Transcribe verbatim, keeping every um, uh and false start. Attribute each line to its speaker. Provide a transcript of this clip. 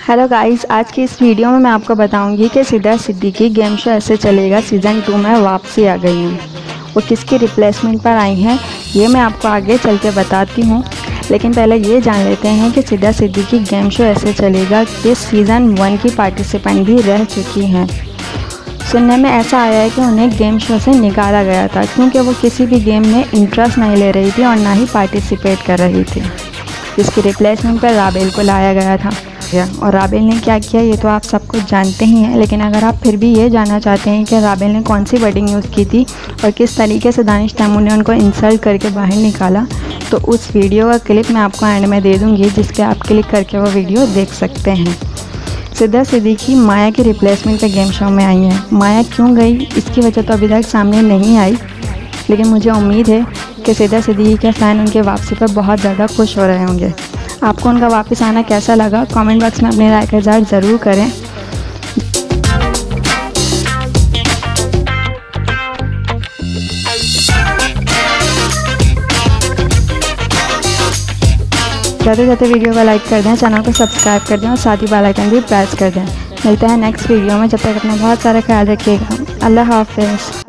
Speaker 1: Hello guys, आज की इस वीडियो में मैं आपको बताऊंगी कि सिद्धार्थ सिद्दीकी गेम शो ऐसे चलेगा सीज़न टू में वापसी आ गई हैं। वो किसकी रिप्लेसमेंट पर आई हैं ये मैं आपको आगे चल के बताती हूँ। लेकिन पहले ये जान लेते हैं कि सिद्धार्थ सिद्दीकी गेम शो ऐसे चलेगा कि सीज़न वन की पार्टिसिपेंट भी रह चुकी हैं। सुनने में ऐसा आया है कि उन्हें गेम शो से निकाला गया था क्योंकि वो किसी भी गेम में इंटरेस्ट नहीं ले रही थी और ना ही पार्टिसिपेट कर रही थी। इसकी रिप्लेसमेंट पर राबेल को लाया गया था और राबेल ने क्या किया ये तो आप सब कुछ जानते ही हैं। लेकिन अगर आप फिर भी ये जानना चाहते हैं कि राबेल ने कौन सी वर्डिंग यूज़ की थी और किस तरीके से दानिश तैमूर ने उनको इंसल्ट करके बाहर निकाला, तो उस वीडियो का क्लिप मैं आपको एंड में दे दूँगी, जिस पर आप क्लिक करके वो वीडियो देख सकते हैं। सिद्धार्थ सिद्दीकी माया की रिप्लेसमेंट पे गेम शो में आई हैं। माया क्यों गई इसकी वजह तो अभी तक सामने नहीं आई, लेकिन मुझे उम्मीद है कि सिद्धार्थ सिद्दीकी के फ़ैन उनके वापसी पर बहुत ज़्यादा खुश हो रहे होंगे। आपको उनका वापस आना कैसा लगा कमेंट बॉक्स में अपनी राय का इज़हार ज़रूर करें। जाते जाते वीडियो को लाइक कर दें, चैनल को सब्सक्राइब कर दें और साथ ही बेल आइकन भी प्रेस कर दें। मिलते हैं नेक्स्ट वीडियो में, जब तक अपना बहुत सारा ख्याल रखिएगा। अल्लाह हाफ़िज़।